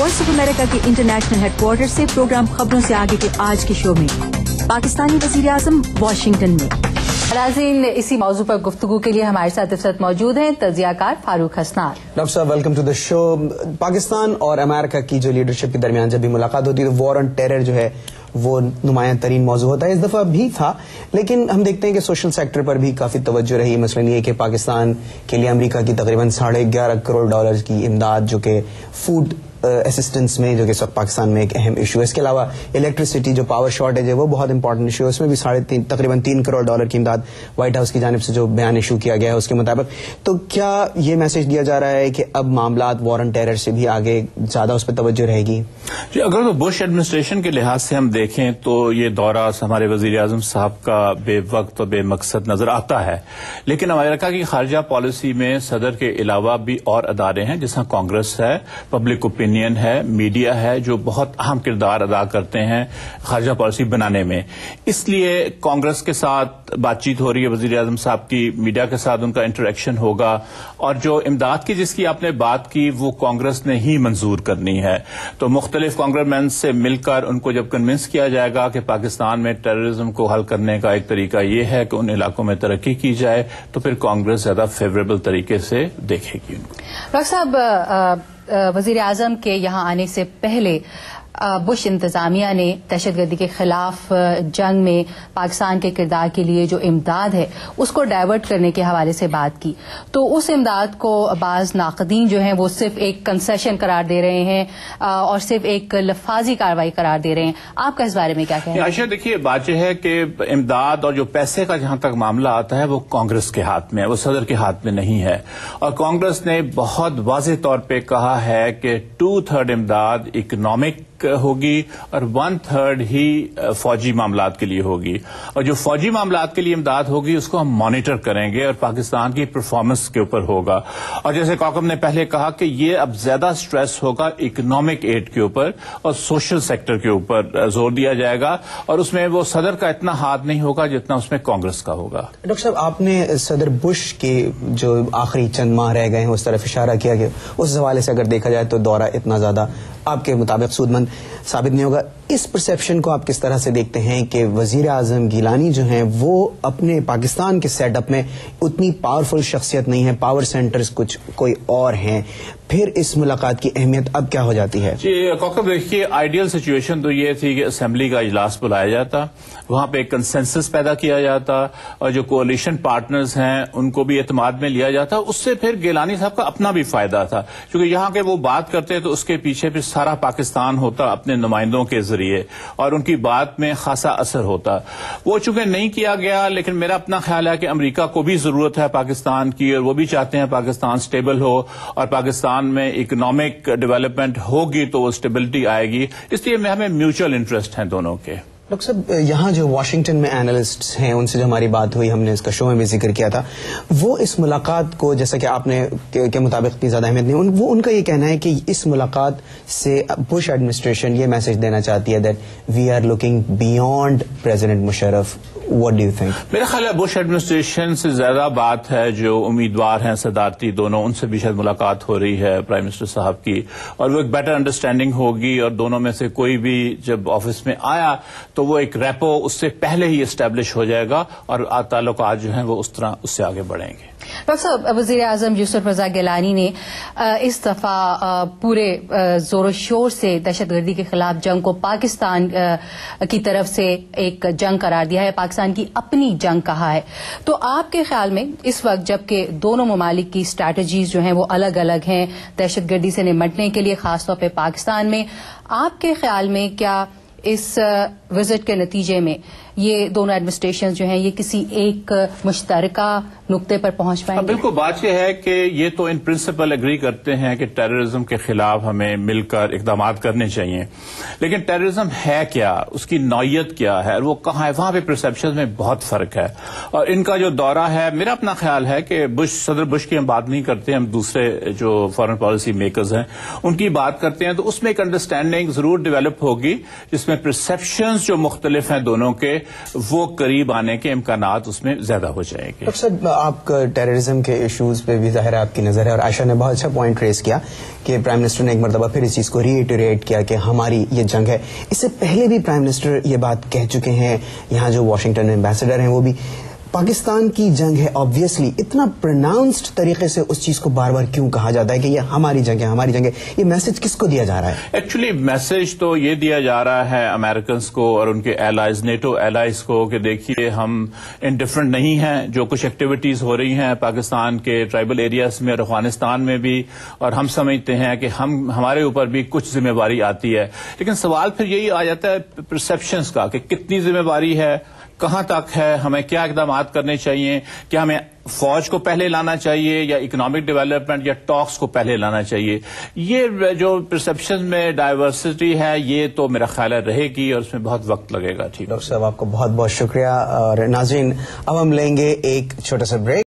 Voice of America के international headquarter से programme खबरों से आगे के आज के शो में पाकिस्तानी वज़ीर आज़म वाशिंगटन में। नाज़रीन, इसी मौजू पर गुफ्तगू के लिए हमारे साथ इस वक्त मौजूद हैं तज्ज़ियाकार फारूक हसनार। डॉक्टर साहब, welcome to the show. Pakistan और अमेरिका की जो लीडरशिप के दरमियान जब भी मुलाकात होती है तो वॉर ऑन टेरर जो है वो नुमायां तरीन मौजू होता है। इस दफा भी था, लेकिन हम देखते हैं कि सोशल सेक्टर पर भी काफी तवज्जो रही। मसलन ये कि पाकिस्तान के लिए अमेरिका की तकरीबन $11.5 करोड़ की इमदाद जो कि फूड असिस्टेंस में, जो कि इस वक्त पाकिस्तान में एक अहम इशू है। इसके अलावा इलेक्ट्रिसिटी जो पावर शॉर्टेज है वो बहुत इंपॉर्टेंट इशू है, उसमें भी तकरीबन $3 करोड़ की इमदाद व्हाइट हाउस की जानिब से जो बयान इशू किया गया है उसके मुताबिक। तो क्या ये मैसेज दिया जा रहा है कि अब मामलात वॉर ऑन टेरर से भी आगे ज्यादा उस पर तवज्जो रहेगी? जी, अगर तो बुश एडमिनिस्ट्रेशन के लिहाज से हम देखें तो ये दौरा हमारे वजीर आजम साहब का बेवक्त और बेमकसद नजर आता है, लेकिन अमेरिका की खारजा पॉलिसी में सदर के अलावा भी और अदारे हैं, जैसा कांग्रेस है, पब्लिक ओपिनियन है, मीडिया है, जो बहुत अहम किरदार अदा करते हैं खारजा पॉलिसी बनाने में। इसलिए कांग्रेस के साथ बातचीत हो रही है वजीर आजम साहब की, मीडिया के साथ उनका इंटरेक्शन होगा, और जो इमदाद की जिसकी आपने बात की वो कांग्रेस ने ही मंजूर करनी है। तो मुख्तलिफ कांग्रेसमैन से मिलकर उनको जब कन्विंस किया जाएगा कि पाकिस्तान में टेररिज्म को हल करने का एक तरीका ये है कि उन इलाकों में तरक्की की जाए, तो फिर कांग्रेस ज्यादा फेवरेबल तरीके से देखेगी उनको। डॉक्टर साहब, वजीर आजम के यहाँ आने से पहले बुश इंतजामिया ने दहशतगर्दी के खिलाफ जंग में पाकिस्तान के किरदार के लिए जो इमदाद है उसको डाइवर्ट करने के हवाले से बात की। तो उस इमदाद को बाज़ नाक़दीन जो हैं वो सिर्फ एक कंसेशन करार दे रहे हैं और सिर्फ एक लफाजी कार्रवाई करार दे रहे हैं। आपका इस बारे में क्या कहना है? आयशा, देखिए, बात यह है कि इमदाद और जो पैसे का जहां तक मामला आता है वो कांग्रेस के हाथ में है, वो सदर के हाथ में नहीं है। और कांग्रेस ने बहुत वाज़ेह तौर पर कहा है कि 2/3 इमदाद इकोनॉमिक होगी और 1/3 ही फौजी मामलात के लिए होगी। और जो फौजी मामलात के लिए इमदाद होगी उसको हम मॉनिटर करेंगे और पाकिस्तान की परफॉर्मेंस के ऊपर होगा। और जैसे कॉकम ने पहले कहा कि ये अब ज्यादा स्ट्रेस होगा इकोनॉमिक एड के ऊपर और सोशल सेक्टर के ऊपर जोर दिया जाएगा, और उसमें वो सदर का इतना हाथ नहीं होगा जितना उसमें कांग्रेस का होगा। डॉक्टर साहब, आपने सदर बुश के जो आखिरी चंद माह रह गए हैं उस तरफ इशारा किया गया, उस हवाले से अगर देखा जाए तो दौरा इतना ज्यादा आपके मुताबिक सूदमंद साबित नहीं होगा। इस परसेप्शन को आप किस तरह से देखते हैं कि वजीर आजम गिलानी जो हैं वो अपने पाकिस्तान के सेटअप में उतनी पावरफुल शख्सियत नहीं है, पावर सेंटर्स कुछ कोई और हैं, फिर इस मुलाकात की अहमियत अब क्या हो जाती है? जी कौकब, देखिए, आइडियल सिचुएशन तो ये थी कि असेंबली का इजलास बुलाया जाता, वहां पे एक कंसेंसस पैदा किया जाता और जो कोalition पार्टनर्स हैं उनको भी एतमाद में लिया जाता। उससे फिर गिलानी साहब का अपना भी फायदा था, क्योंकि यहाँ के वो बात करते तो उसके पीछे फिर सारा पाकिस्तान होता अपने नुमाइंदों के जरिए और उनकी बात में खासा असर होता। वो चूंकि नहीं किया गया, लेकिन मेरा अपना ख्याल है कि अमेरिका को भी जरूरत है पाकिस्तान की, और वो भी चाहते हैं पाकिस्तान स्टेबल हो और पाकिस्तान में इकोनॉमिक डेवलपमेंट होगी तो वो स्टेबिलिटी आएगी। इसलिए हमें म्यूचुअल इंटरेस्ट हैं दोनों के। डॉक्टर साहब, यहाँ जो वाशिंगटन में एनालिस्ट्स हैं उनसे जो हमारी बात हुई, हमने इसका शो में भी जिक्र किया था, वो इस मुलाकात को, जैसा कि आपने के मुताबिक इतनी ज्यादा अहमियत नहीं, वो उनका ये कहना है कि इस मुलाकात से बुश एडमिनिस्ट्रेशन ये मैसेज देना चाहती है that we are looking beyond president Musharraf. What do you think? मेरा ख्याल है बुश एडमिनिस्ट्रेशन से ज्यादा बात है जो उम्मीदवार हैं सदारती दोनों, उनसे भी शायद मुलाकात हो रही है प्राइम मिनिस्टर साहब की, और वो एक बेटर अंडरस्टैंडिंग होगी और दोनों में से कोई भी जब ऑफिस में आया तो वो एक रेपो उससे पहले ही एस्टेब्लिश हो जाएगा और ताल्लुकात जो हैं वो उस तरह उससे आगे बढ़ेंगे। डॉक्टर साहब, वज़ीर आज़म यूसुफ रज़ा गिलानी ने इस दफा पूरे जोर शोर से दहशतगर्दी के खिलाफ जंग को पाकिस्तान की तरफ से एक जंग करार दिया है, पाकिस्तान की अपनी जंग कहा है। तो आपके ख्याल में इस वक्त जबकि दोनों ममालिक की स्ट्रैटेजीज जो हैं वो अलग अलग हैं दहशतगर्दी से निपटने के लिए, खासतौर पर पाकिस्तान में, आपके ख्याल में क्या इस विजिट के नतीजे में ये दोनों एडमिनिस्ट्रेशन जो हैं ये किसी एक मुश्तरका नुक्ते पर पहुंच पाएंगे? बिल्कुल, बात यह है कि ये तो इन प्रिंसिपल एग्री करते हैं कि टेररिज्म के खिलाफ हमें मिलकर इकदाम करने चाहिए, लेकिन टेररिज्म है क्या, उसकी नौयत क्या है, वो कहाँ है, वहां पे परसेप्शन में बहुत फर्क है। और इनका जो दौरा है, मेरा अपना ख्याल है कि सदर बुश की हम बात नहीं करते, हम दूसरे जो फॉरेन पॉलिसी मेकर्स हैं उनकी बात करते हैं, तो उसमें एक अंडरस्टैंडिंग जरूर डेवलप होगी जिसमें परसेप्शन ویژنز جو مختلف ہیں دونوں کے وہ قریب آنے کے امکانات اس میں زیادہ ہو جائیں گے. ڈاکٹر صاحب آپ ٹیررزم کے ایشوز پہ بھی ظاہر آپ کی نظر ہے اور عائشہ نے بہت اچھا پوائنٹ ریز کیا کہ پرائم منسٹر نے ایک مرتبہ پھر اس چیز کو ری ایٹریٹ کیا کہ ہماری یہ جنگ ہے. اس سے پہلے بھی پرائم منسٹر یہ بات کہہ چکے ہیں. یہاں جو واشنگٹن میں ایمبیسڈر ہیں وہ بھی پاکستان کی جنگ ہے. آبویسلی اتنا پروناؤنسڈ طریقے سے اس چیز کو بار بار کیوں کہا جاتا ہے کہ یہ ہماری جنگ ہے ہماری جنگ ہے؟ یہ میسج کس کو دیا جا رہا ہے؟ ایکچولی میسج تو یہ دیا جا رہا ہے امریکنز کو اور ان کے ایلائز نیٹو ایلائز کو کہ دیکھیے ہم انڈیفرنٹ نہیں ہیں. جو کچھ ایکٹیویٹیز ہو رہی ہیں پاکستان کے ٹرائبل ایریاز میں اور افغانستان میں بھی اور ہم سمجھتے ہیں کہ ہمارے اوپر بھی کچھ ذمہ داری آتی ہے. لیکن سوال پھر یہی آ جاتا ہے پرسپشنز کا کہ کتنی ذمہ داری ہے, کہاں تک ہے, ہمیں کیا اقدامات کرنے چاہیے, کیا ہمیں فوج کو پہلے لانا چاہیے یا اکنامک ڈیولپمنٹ یا ٹاکس کو پہلے لانا چاہیے. یہ جو پرسپشن میں ڈائیورسٹی ہے یہ تو میرا خیال ہے رہے گی اور اس میں بہت وقت لگے گا. ٹھیک ڈاکٹر صاحب آپ کو بہت بہت شکریہ. اور ناظرین اب ہم لیں گے ایک چھوٹا سا بریک.